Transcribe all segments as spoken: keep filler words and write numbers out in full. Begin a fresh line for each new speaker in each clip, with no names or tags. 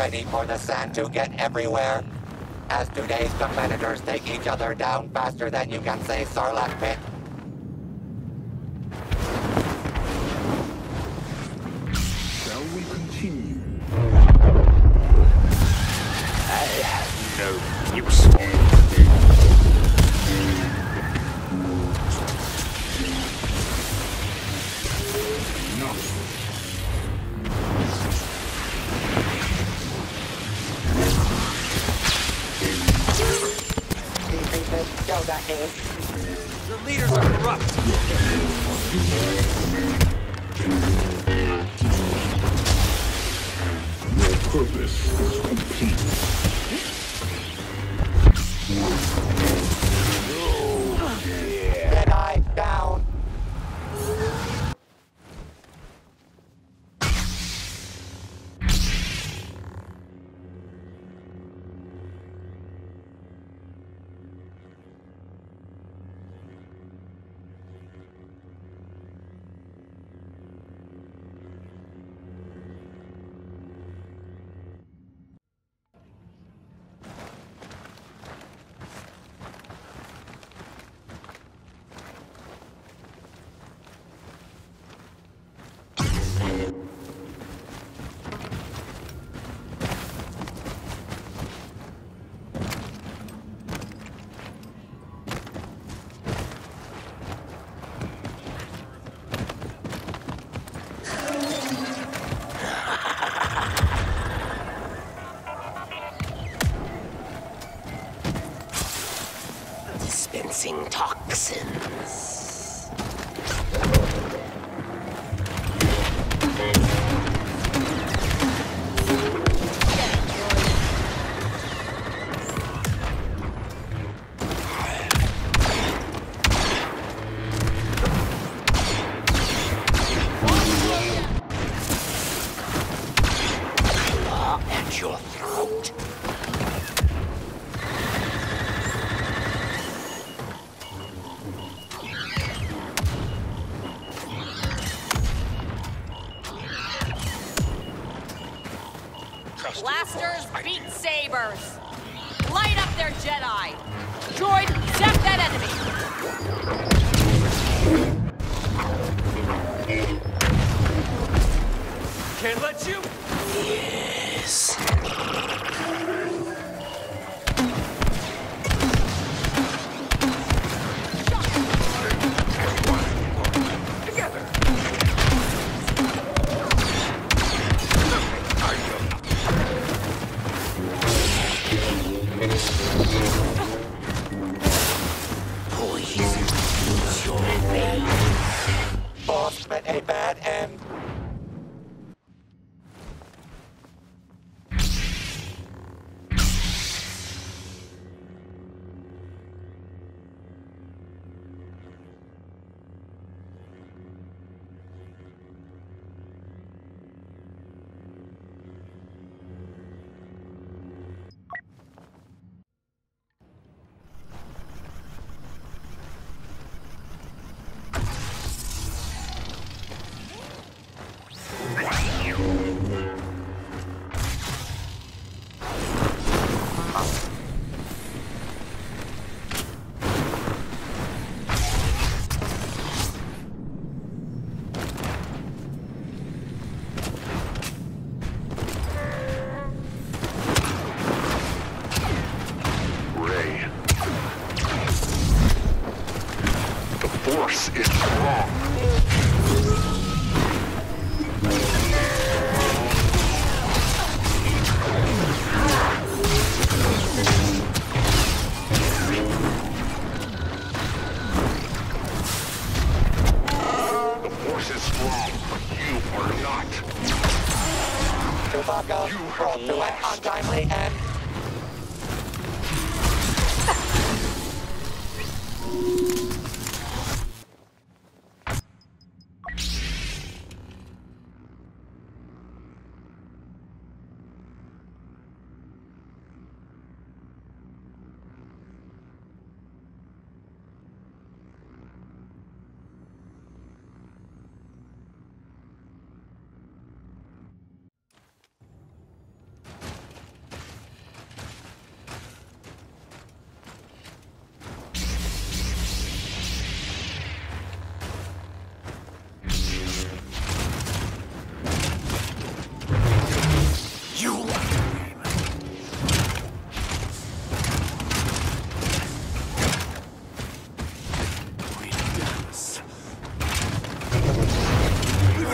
ready for the sand to get everywhere. As today's competitors take each other down faster than you can say Sarlacc pit.
Shall we continue?
I have no use for it.
The leaders are corrupt.
Your purpose is complete.
Jedi down.
Dispensing toxins. Claw at your throat.
Blasters beat sabers. Light up their Jedi. Droid, zap that enemy.
Can't let you.
Yes. Poison is your vein.
Boss met a bad end.
Force is strong. The Force is strong, but you are not.
Chewbacca
You
brought
have
to an
lost.
untimely end.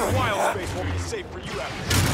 Wild space won't be safe for you after this.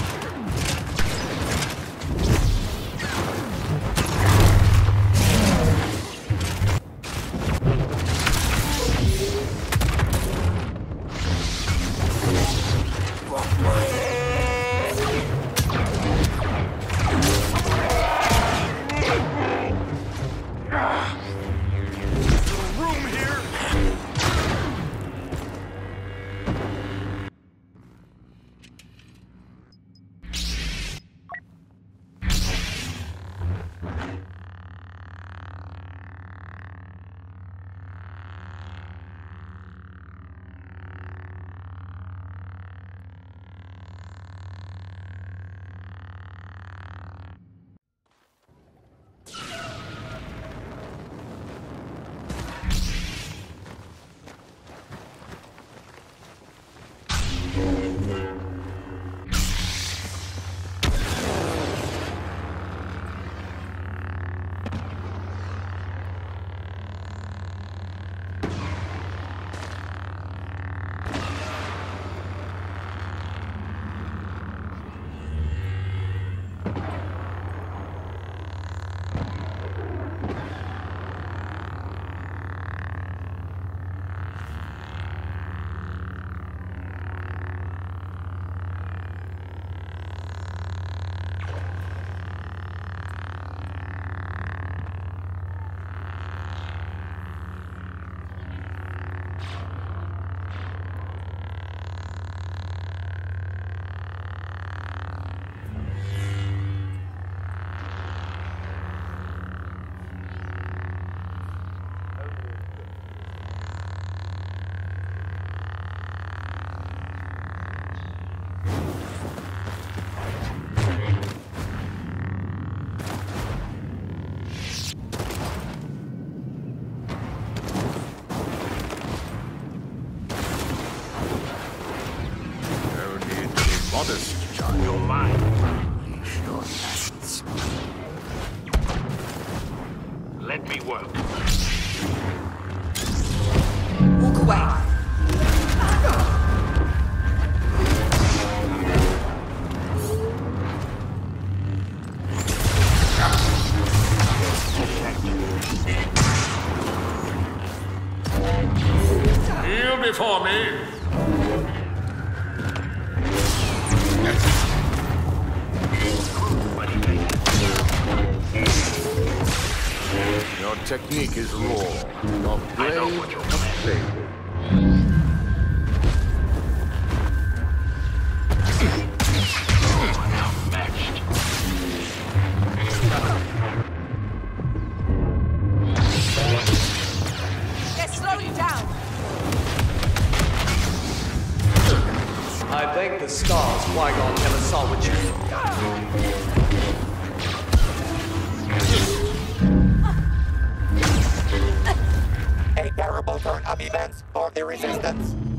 Modest child. You're mine. Unleash your nests. Let me work.
Walk away.
Kneel before me. Your technique is raw. Your blade a blade.
Let's slow you down.
I thank the stars Qui-Gon never saw what you
A terrible turn of events for the Resistance.